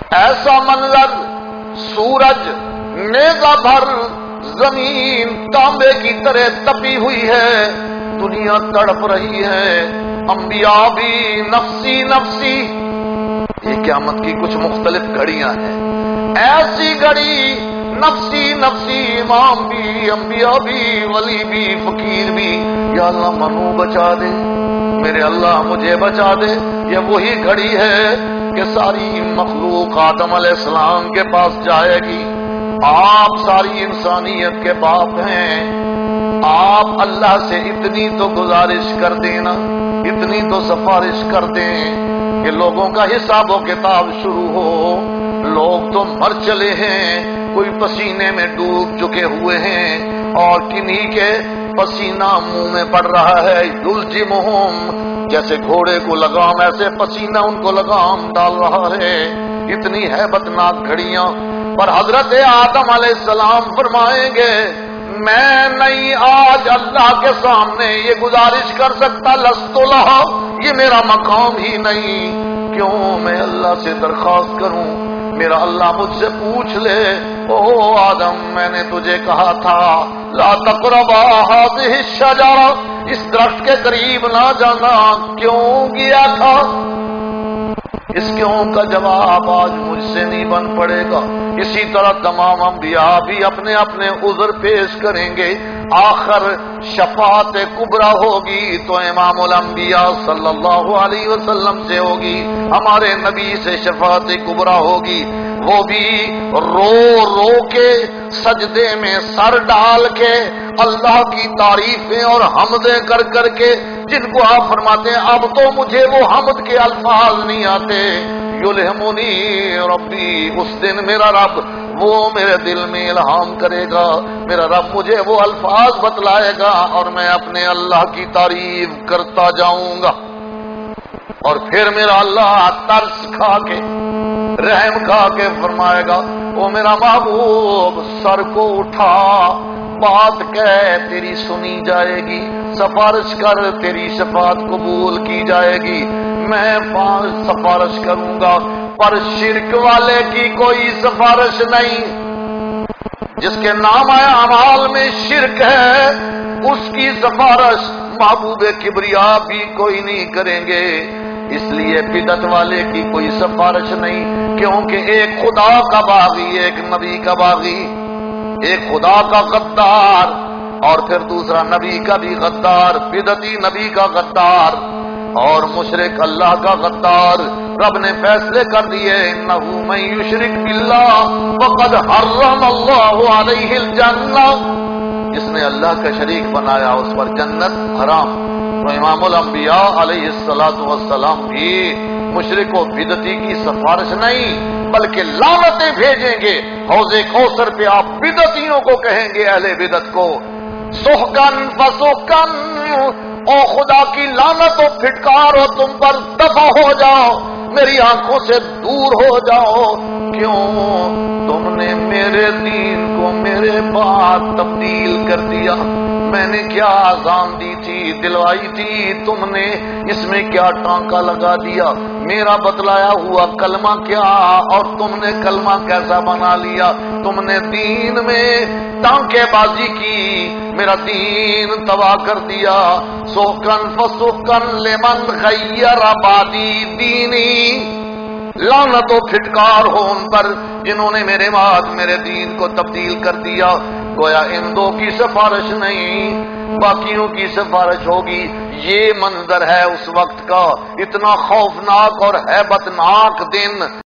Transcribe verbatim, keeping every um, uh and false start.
ایسا منظر، سورج نیزہ بھر، زمین تانبے کی طرح تپی ہوئی ہے، دنیا تڑپ رہی ہے، انبیاء بھی نفسی نفسی۔ یہ قیامت کی کچھ مختلف گھڑیاں ہیں، ایسی گھڑی نفسی نفسی، امام بھی، انبیاء بھی، ولی بھی، فقیر بھی، یا اللہ منو بچا دے، میرے اللہ مجھے بچا دے۔ یہ وہی گھڑی ہے کہ ساری مخلوق آدم علیہ السلام کے پاس جائے گی۔ آپ ساری انسانیت کے باپ ہیں، آپ اللہ سے اتنی تو گزارش کر دینا، اتنی تو سفارش کر دیں کہ لوگوں کا حساب و کتاب شروع ہو۔ لوگ تو مر چلے ہیں، کوئی پسینے میں ڈوب چکے ہوئے ہیں اور کنہی کے پسینہ منہ میں پڑ رہا ہے۔ یلجمہم، جیسے گھوڑے کو لگام، ایسے پسینہ ان کو لگام ڈال رہا ہے۔ اتنی ہیبت ناک گھڑیاں، پر حضرت آدم علیہ السلام فرمائیں گے میں نہیں آج اللہ کے سامنے یہ گزارش کر سکتا، لست لہا، یہ میرا مقام ہی نہیں، کیوں میں اللہ سے درخواست کروں؟ میرا اللہ مجھ سے پوچھ لے، او آدم میں نے تجھے کہا تھا لا تقربا هذه الشجرہ، اس درخت کے قریب نہ جانا، کیوں گیا تھا؟ اس کیوں کا جواب آج مجھ سے نہیں بن پڑے گا۔ اسی طرح تمام انبیاء بھی اپنے اپنے عذر پیش کریں گے، آخر شفاعت کبریٰ ہوگی تو امام الانبیاء صلی اللہ علیہ وسلم سے ہوگی، ہمارے نبی سے شفاعت کبریٰ ہوگی۔ وہ بھی رو رو کے سجدے میں سر ڈال کے اللہ کی تعریفیں اور حمدیں کر کر کے، جن کو آپ فرماتے ہیں اب تو مجھے وہ حمد کے الفاظ نہیں آتے، یلہمنی ربی، اس دن میرا رب وہ میرے دل میں الہام کرے گا، میرا رب مجھے وہ الفاظ بتلائے گا اور میں اپنے اللہ کی تعریف کرتا جاؤں گا۔ اور پھر میرا اللہ ترس کھا کے، رحم کھا کے فرمائے گا او میرا محبوب سر کو اٹھا، بات کہہ تیری سنی جائے گی، سفارش کر تیری شفاعت قبول کی جائے گی، میں سفارش کروں گا، پر شرک والے کی کوئی سفارش نہیں۔ جس کے نام اعمال میں شرک ہے اس کی سفارش محبوب کبریاء بھی کوئی نہیں کریں گے، اس لیے بدعت والے کی کوئی سفارش نہیں، کیونکہ ایک خدا کا باغی، ایک نبی کا باغی، ایک خدا کا غدار اور پھر دوسرا نبی کا بھی غدار، بدعتی نبی کا غدار اور مشرک اللہ کا غدار۔ رب نے فیصلے کر دیے انہو من یشرک باللہ فقد حرم اللہ علیہ الجنہ، جس نے اللہ کا شریک بنایا اس پر جنت حرام۔ تو امام الانبیاء علیہ الصلوۃ والسلام بھی مشرک و بدعتی کی سفارش نہیں بلکہ لعنتیں بھیجیں گے حوض کوثر پہ، آپ بدعتیوں کو کہیں گے، اہل بدعت کو سحقن فسحقن، او خدا کی لعنت و پھٹکار ہو تم پر، دفع ہو جاؤ، میری آنکھوں سے دور ہو جاؤ، کیوں تم نے میرے دین کو میرے بعد تبدیل کر دیا، میں نے کیا آزان دی تھی، دلوائی تھی، تم نے اس میں کیا ٹانکا لگا دیا، میرا بتلایا ہوا کلمہ کیا اور تم نے کلمہ کیسا بنا لیا، تم نے دین میں ٹانکے بازی کی، میرا دین تباہ کر دیا۔ سحقن فسحقن لمن غیر بعدی دینی، لعنت و پھٹکار ہو ان پر جنہوں نے میرے بعد میرے دین کو تبدیل کر دیا۔ گویا ان دو کی سفارش نہیں، باقیوں کی سفارش ہوگی۔ یہ منظر ہے اس وقت کا، اتنا خوفناک اور ہیبت ناک دن۔